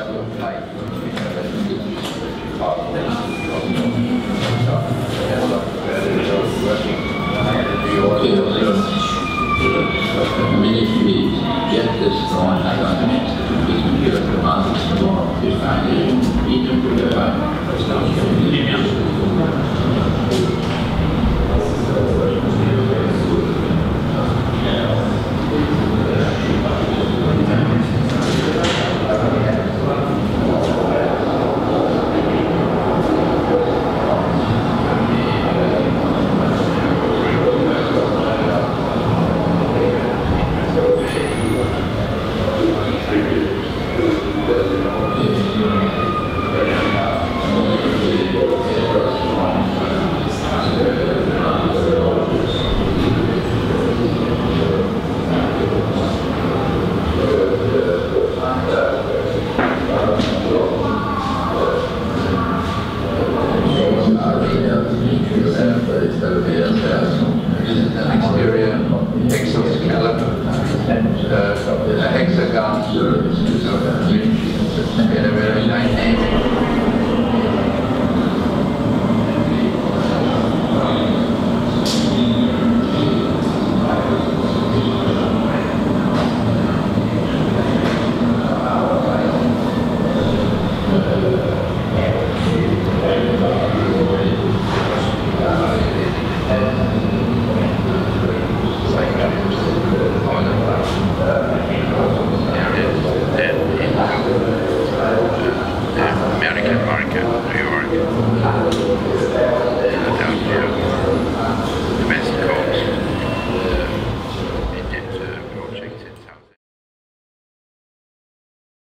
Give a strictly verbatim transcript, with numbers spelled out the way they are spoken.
Minute please, get this going, I got an instant, we can hear the mouth of the law, if I need, even to the, uh,